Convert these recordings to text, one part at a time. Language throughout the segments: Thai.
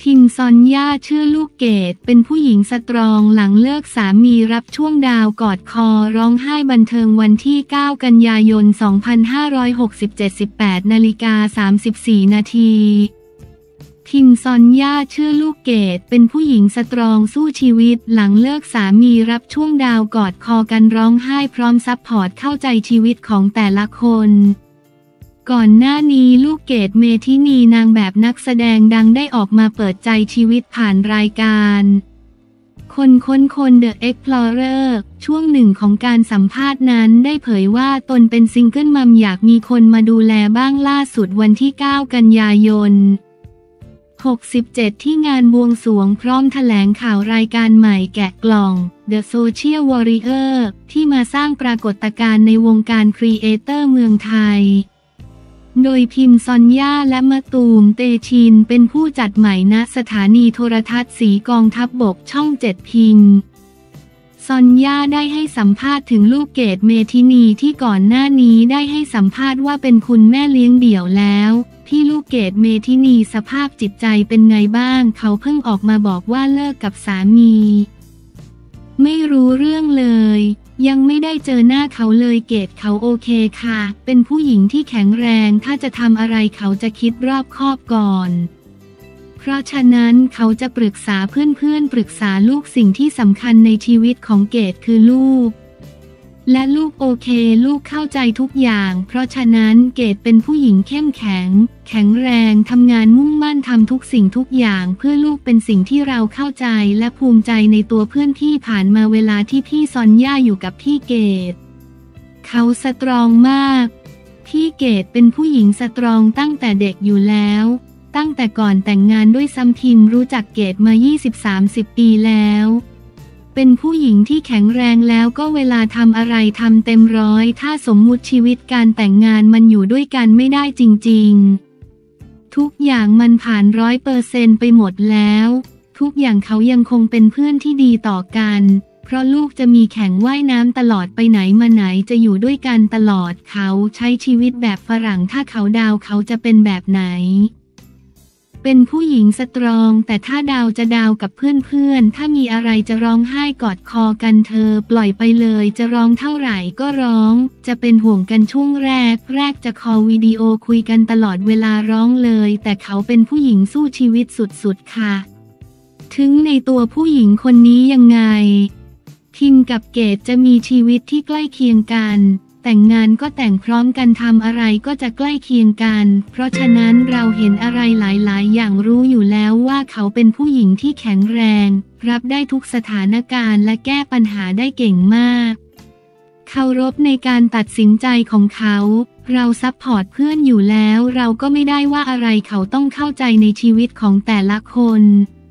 คิมซอนย่าชื่อลูกเกดเป็นผู้หญิงสตรองหลังเลิกสามีรับช่วงดาวกอดคอร้องไห้บันเทิงวันที่ 9 กันยายน 2567 18:34 นาทีคิมซอนย่าชื่อลูกเกดเป็นผู้หญิงสตรองสู้ชีวิตหลังเลิกสามีรับช่วงดาวกอดคอกันร้องไห้พร้อมซัพพอร์ตเข้าใจชีวิตของแต่ละคนก่อนหน้านี้ลูกเกดเมทินีนางแบบนักแสดงดังได้ออกมาเปิดใจชีวิตผ่านรายการคนค้นคน The Explorer ช่วงหนึ่งของการสัมภาษณ์นั้นได้เผยว่าตนเป็นซิงเกิลมัมอยากมีคนมาดูแลบ้างล่าสุดวันที่ 9 กันยายน 67 ที่งานบวงสรวงพร้อมแถลงข่าวรายการใหม่แกะกล่อง The Social Warrior ที่มาสร้างปรากฏการณ์ในวงการครีเอเตอร์เมืองไทยโดยพิมซอนย่าและมะตูมเตชินเป็นผู้จัดใหม่ณสถานีโทรทัศน์สีกองทัพบกช่อง 7 พิมซอนย่าได้ให้สัมภาษณ์ถึงลูกเกดเมทินีที่ก่อนหน้านี้ได้ให้สัมภาษณ์ว่าเป็นคุณแม่เลี้ยงเดี่ยวแล้วพี่ลูกเกดเมทินีสภาพจิตใจเป็นไงบ้างเขาเพิ่งออกมาบอกว่าเลิกกับสามีไม่รู้เรื่องเลยยังไม่ได้เจอหน้าเขาเลยเกดเขาโอเคค่ะเป็นผู้หญิงที่แข็งแรงถ้าจะทำอะไรเขาจะคิดรอบคอบก่อนเพราะฉะนั้นเขาจะปรึกษาเพื่อนๆปรึกษาลูกสิ่งที่สำคัญในชีวิตของเกดคือลูกและลูกโอเคลูกเข้าใจทุกอย่างเพราะฉะนั้นเกดเป็นผู้หญิงเข้มแข็งแข็งแรงทำงานมุ่งมั่นทำทุกสิ่งทุกอย่างเพื่อลูกเป็นสิ่งที่เราเข้าใจและภูมิใจในตัวเพื่อนที่ผ่านมาเวลาที่พี่ซอนย่าอยู่กับพี่เกดเขาสตรองมากพี่เกดเป็นผู้หญิงสตรองตั้งแต่เด็กอยู่แล้วตั้งแต่ก่อนแต่งงานด้วยซ้ำพิมรู้จักเกดมา 20-30 ปีแล้วเป็นผู้หญิงที่แข็งแรงแล้วก็เวลาทำอะไรทำเต็มร้อยถ้าสมมุติชีวิตการแต่งงานมันอยู่ด้วยกันไม่ได้จริงๆทุกอย่างมันผ่าน100%ไปหมดแล้วทุกอย่างเขายังคงเป็นเพื่อนที่ดีต่อกันเพราะลูกจะมีแข่งว่ายน้ำตลอดไปไหนมาไหนจะอยู่ด้วยกันตลอดเขาใช้ชีวิตแบบฝรั่งถ้าเขาดาวเขาจะเป็นแบบไหนเป็นผู้หญิงสตรองแต่ถ้าดาวจะดาวกับเพื่อนๆถ้ามีอะไรจะร้องไห้กอดคอกันเธอปล่อยไปเลยจะร้องเท่าไหร่ก็ร้องจะเป็นห่วงกันช่วงแรกจะคอลวิดีโอคุยกันตลอดเวลาร้องเลยแต่เขาเป็นผู้หญิงสู้ชีวิตสุดๆค่ะถึงในตัวผู้หญิงคนนี้ยังไงคิมกับเกดจะมีชีวิตที่ใกล้เคียงกันแต่งงานก็แต่งพร้อมกันทำอะไรก็จะใกล้เคียงกันเพราะฉะนั้นเราเห็นอะไรหลายๆอย่างรู้อยู่แล้วว่าเขาเป็นผู้หญิงที่แข็งแรงรับได้ทุกสถานการณ์และแก้ปัญหาได้เก่งมากเคารพในการตัดสินใจของเขาเราซัพพอร์ตเพื่อนอยู่แล้วเราก็ไม่ได้ว่าอะไรเขาต้องเข้าใจในชีวิตของแต่ละคน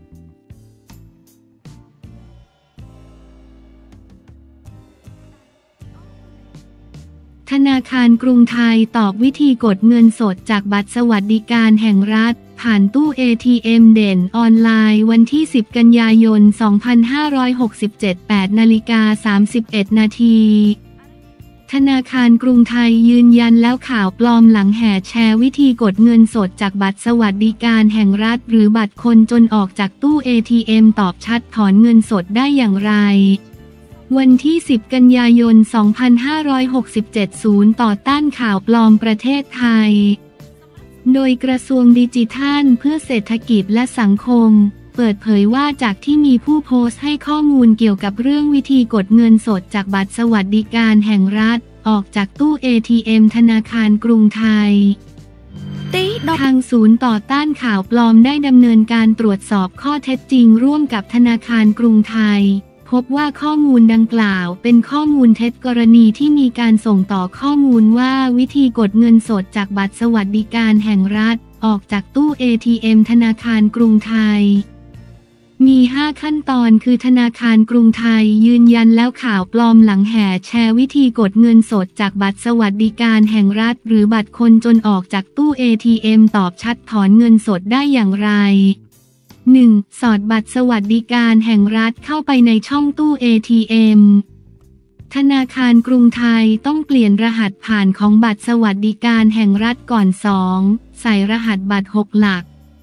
ธนาคารกรุงไทยตอบวิธีกดเงินสดจากบัตรสวัสดิการแห่งรัฐผ่านตู้ ATM เด่นออนไลน์วันที่ 10 กันยายน 2567 8:31 นาทีธนาคารกรุงไทยยืนยันแล้วข่าวปลอมหลังแห่แชร์วิธีกดเงินสดจากบัตรสวัสดิการแห่งรัฐหรือบัตรคนจนออกจากตู้ ATM ตอบชัดถอนเงินสดได้อย่างไรวันที่ 10 กันยายน 2567 ศูนย์ต่อต้านข่าวปลอมประเทศไทยโดยกระทรวงดิจิทัลเพื่อเศรษฐกิจและสังคมเปิดเผยว่าจากที่มีผู้โพสต์ให้ข้อมูลเกี่ยวกับเรื่องวิธีกดเงินสดจากบัตรสวัสดิการแห่งรัฐออกจากตู้ ATM ธนาคารกรุงไทยทางศูนย์ต่อต้านข่าวปลอมได้ดำเนินการตรวจสอบข้อเท็จจริงร่วมกับธนาคารกรุงไทยพบว่าข้อมูลดังกล่าวเป็นข้อมูลเท็จกรณีที่มีการส่งต่อข้อมูลว่าวิธีกดเงินสดจากบัตรสวัสดิการแห่งรัฐออกจากตู้ ATM ธนาคารกรุงไทยมี 5 ขั้นตอนคือธนาคารกรุงไทยยืนยันแล้วข่าวปลอมหลังแห่แชร์วิธีกดเงินสดจากบัตรสวัสดิการแห่งรัฐหรือบัตรคนจนออกจากตู้ ATM ตอบชัดถอนเงินสดได้อย่างไร1. สอดบัตรสวัสดิการแห่งรัฐเข้าไปในช่องตู้ ATM ธนาคารกรุงไทยต้องเปลี่ยนรหัสผ่านของบัตรสวัสดิการแห่งรัฐก่อน 2. ใส่รหัสบัตร6 หลัก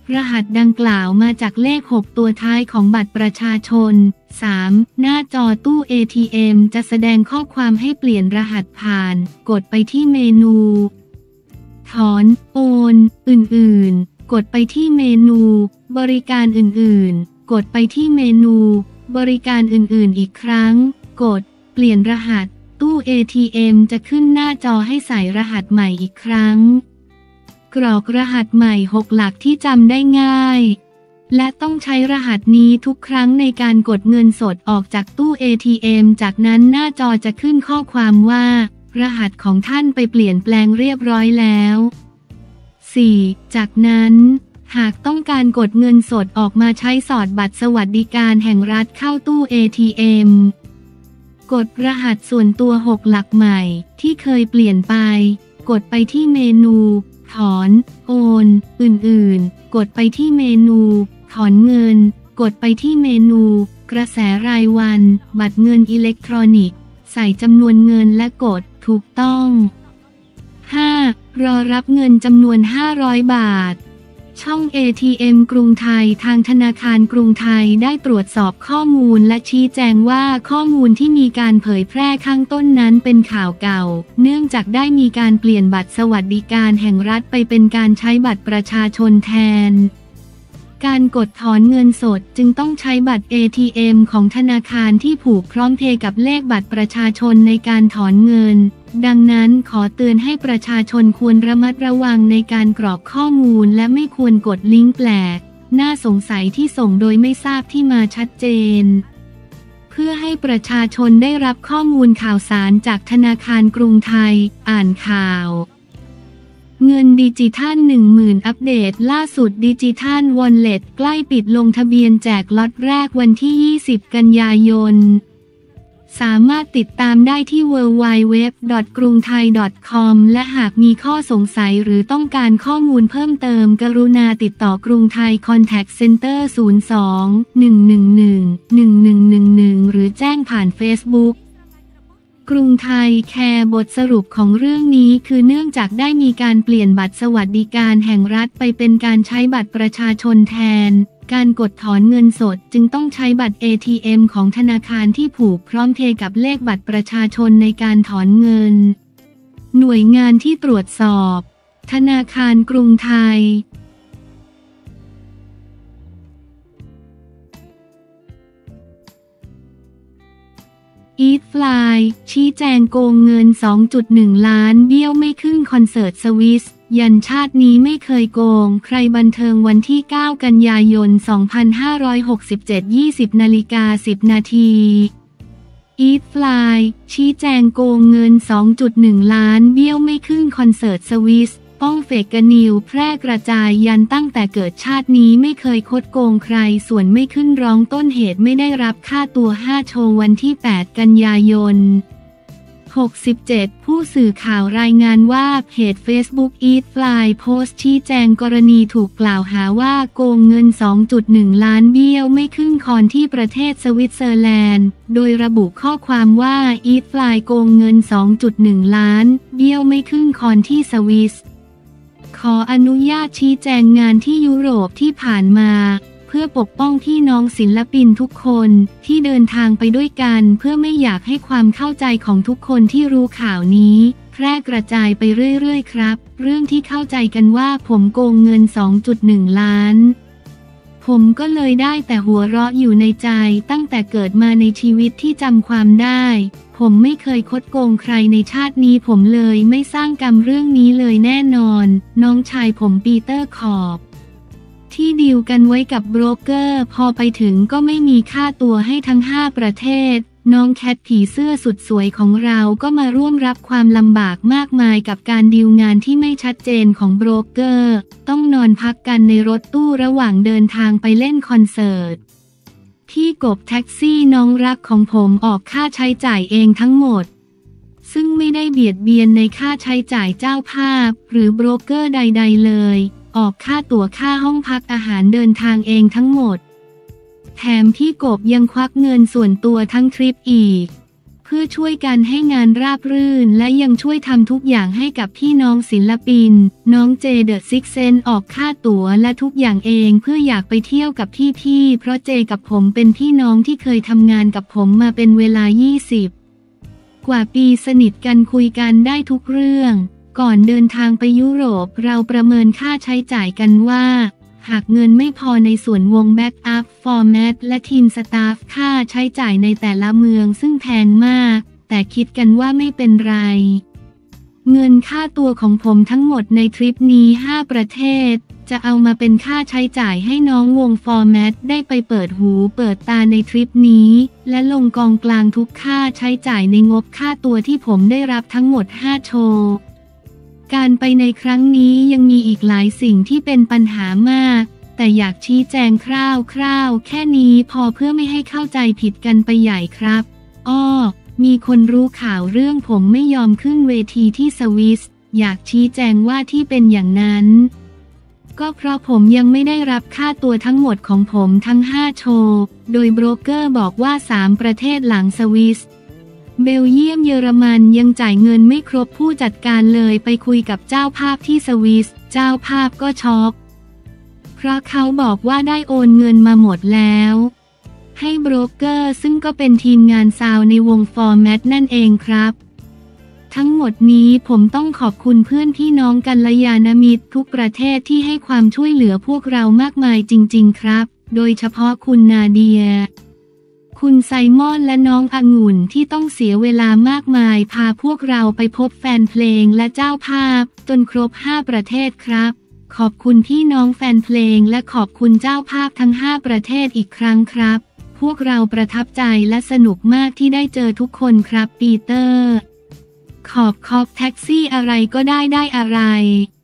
รหัสดังกล่าวมาจากเลข6ตัวท้ายของบัตรประชาชน 3. หน้าจอตู้ ATM จะแสดงข้อความให้เปลี่ยนรหัสผ่านกดไปที่เมนูถอนโอนอื่นๆกดไปที่เมนูบริการอื่นๆกดไปที่เมนูบริการอื่นๆอีกครั้งกดเปลี่ยนรหัสตู้ ATM จะขึ้นหน้าจอให้ใส่รหัสใหม่อีกครั้งกรอกรหัสใหม่6หลักที่จำได้ง่ายและต้องใช้รหัสนี้ทุกครั้งในการกดเงินสดออกจากตู้ ATM จากนั้นหน้าจอจะขึ้นข้อความว่ารหัสของท่านไปเปลี่ยนแปลงเรียบร้อยแล้ว 4. จากนั้นหากต้องการกดเงินสดออกมาใช้สอดบัตรสวัสดิการแห่งรัฐเข้าตู้ ATM กดรหัสส่วนตัว6หลักใหม่ที่เคยเปลี่ยนไปกดไปที่เมนูถอนโอนอื่นๆกดไปที่เมนูถอนเงินกดไปที่เมนูกระแสรายวันบัตรเงินอิเล็กทรอนิกส์ใส่จำนวนเงินและกดถูกต้อง 5. รอรับเงินจำนวน500 บาทช่อง ATM กรุงไทยทางธนาคารกรุงไทยได้ตรวจสอบข้อมูลและชี้แจงว่าข้อมูลที่มีการเผยแพร่ข้างต้นนั้นเป็นข่าวเก่าเนื่องจากได้มีการเปลี่ยนบัตรสวัสดิการแห่งรัฐไปเป็นการใช้บัตรประชาชนแทนการกดถอนเงินสดจึงต้องใช้บัตร ATM ของธนาคารที่ผูกพร้อมเพย์กับเลขบัตรประชาชนในการถอนเงินดังนั้นขอเตือนให้ประชาชนควรระมัดระวังในการกรอกข้อมูลและไม่ควรกดลิงก์แปลกน่าสงสัยที่ส่งโดยไม่ทราบที่มาชัดเจนเพื่อให้ประชาชนได้รับข้อมูลข่าวสารจากธนาคารกรุงไทยอ่านข่าวเงินดิจิทัล 10,000 อัปเดตล่าสุดดิจิทัลวอลเล็ตใกล้ปิดลงทะเบียนแจกล็อตแรกวันที่ 20 กันยายนสามารถติดตามได้ที่ www.krungthai.com และหากมีข้อสงสัยหรือต้องการข้อมูลเพิ่มเติมกรุณาติดต่อกรุงไทย Contact Center 02-111-1111 หรือแจ้งผ่าน Facebookกรุงไทยแคร์บทสรุปของเรื่องนี้คือเนื่องจากได้มีการเปลี่ยนบัตรสวัสดิการแห่งรัฐไปเป็นการใช้บัตรประชาชนแทนการกดถอนเงินสดจึงต้องใช้บัตร ATM ของธนาคารที่ผูกพร้อมเพย์กับเลขบัตรประชาชนในการถอนเงินหน่วยงานที่ตรวจสอบธนาคารกรุงไทยอีทฟลายชี้แจงโกงเงิน 2.1 ล้านเบี้ยวไม่ขึ้นคอนเสิร์ตสวิสยันชาตินี้ไม่เคยโกงใครบันเทิงวันที่ 9 กันยายน 2567 20:10 น.อีทฟลายชี้แจงโกงเงิน 2.1 ล้านเบี้ยวไม่ขึ้นคอนเสิร์ตสวิสป้องเฟกนิวแพร่กระจายยันตั้งแต่เกิดชาตินี้ไม่เคยคดโกงใครส่วนไม่ขึ้นร้องต้นเหตุไม่ได้รับค่าตัว5โชว์วันที่ 8 กันยายน 67 ผู้สื่อข่าวรายงานว่าเพจ Facebook Eat Fly โพสต์ชี้แจงกรณีถูกกล่าวหาว่าโกงเงิน 2.1 ล้านเบี้ยวไม่ขึ้นคอนที่ประเทศสวิตเซอร์แลนด์โดยระบุข้อความว่า Eat Fly โกงเงิน 2.1 ล้านเบี้ยวไม่ขึ้นคอนที่สวิสขออนุญาตชี้แจงงานที่ยุโรปที่ผ่านมาเพื่อปกป้องพี่น้องศิลปินทุกคนที่เดินทางไปด้วยกันเพื่อไม่อยากให้ความเข้าใจของทุกคนที่รู้ข่าวนี้แพร่กระจายไปเรื่อยๆครับเรื่องที่เข้าใจกันว่าผมโกงเงิน 2.1 ล้านผมก็เลยได้แต่หัวเราะอยู่ในใจตั้งแต่เกิดมาในชีวิตที่จำความได้ผมไม่เคยคดโกงใครในชาตินี้ผมเลยไม่สร้างกรรมเรื่องนี้เลยแน่นอนน้องชายผมปีเตอร์ขอบที่ดีลกันไว้กับโบรกเกอร์พอไปถึงก็ไม่มีค่าตัวให้ทั้ง5ประเทศน้องแคทผีเสื้อสุดสวยของเราก็มาร่วมรับความลำบากมากมายกับการดีลงานที่ไม่ชัดเจนของโบรกเกอร์ต้องนอนพักกันในรถตู้ระหว่างเดินทางไปเล่นคอนเสิร์ตพี่กบแท็กซี่น้องรักของผมออกค่าใช้จ่ายเองทั้งหมดซึ่งไม่ได้เบียดเบียนในค่าใช้จ่ายเจ้าภาพหรือโบรกเกอร์ใดๆเลยออกค่าตั๋วค่าห้องพักอาหารเดินทางเองทั้งหมดแถมพี่กบยังควักเงินส่วนตัวทั้งทริปอีกเพื่อช่วยกันให้งานราบรื่นและยังช่วยทำทุกอย่างให้กับพี่น้องศิลปินน้องเจเดอะซิกเซนออกค่าตั๋วและทุกอย่างเองเพื่ออยากไปเที่ยวกับพี่ๆเพราะเจกับผมเป็นพี่น้องที่เคยทำงานกับผมมาเป็นเวลา20 กว่าปีสนิทกันคุยกันได้ทุกเรื่องก่อนเดินทางไปยุโรปเราประเมินค่าใช้จ่ายกันว่าหากเงินไม่พอในส่วนวงแบ็กอัพฟอร์แมตและทีมสตาฟค่าใช้จ่ายในแต่ละเมืองซึ่งแพงมากแต่คิดกันว่าไม่เป็นไรเงินค่าตัวของผมทั้งหมดในทริปนี้5 ประเทศจะเอามาเป็นค่าใช้จ่ายให้น้องวงฟอร์แมตได้ไปเปิดหูเปิดตาในทริปนี้และลงกองกลางทุกค่าใช้จ่ายในงบค่าตัวที่ผมได้รับทั้งหมด5 โชว์การไปในครั้งนี้ยังมีอีกหลายสิ่งที่เป็นปัญหามากแต่อยากชี้แจงคร่าวๆแค่นี้พอเพื่อไม่ให้เข้าใจผิดกันไปใหญ่ครับมีคนรู้ข่าวเรื่องผมไม่ยอมขึ้นเวทีที่สวิสอยากชี้แจงว่าที่เป็นอย่างนั้นก็เพราะผมยังไม่ได้รับค่าตัวทั้งหมดของผมทั้ง5 โชว์โดยโบรกเกอร์บอกว่า3 ประเทศหลังสวิสเบลเยียมเยอรมันยังจ่ายเงินไม่ครบผู้จัดการเลยไปคุยกับเจ้าภาพที่สวิสเจ้าภาพก็ช็อกเพราะเขาบอกว่าได้โอนเงินมาหมดแล้วให้โบรกเกอร์ซึ่งก็เป็นทีมงานซาวในวงฟอร์แมตนั่นเองครับทั้งหมดนี้ผมต้องขอบคุณเพื่อนพี่น้องกัลยาณมิตรทุกประเทศที่ให้ความช่วยเหลือพวกเรามากมายจริงๆครับโดยเฉพาะคุณนาเดียคุณไซมอนและน้ององุ่นที่ต้องเสียเวลามากมายพาพวกเราไปพบแฟนเพลงและเจ้าภาพจนครบ5 ประเทศครับขอบคุณพี่น้องแฟนเพลงและขอบคุณเจ้าภาพทั้ง5 ประเทศอีกครั้งครับพวกเราประทับใจและสนุกมากที่ได้เจอทุกคนครับปีเตอร์ขอบแท็กซี่อะไรก็ได้อะไร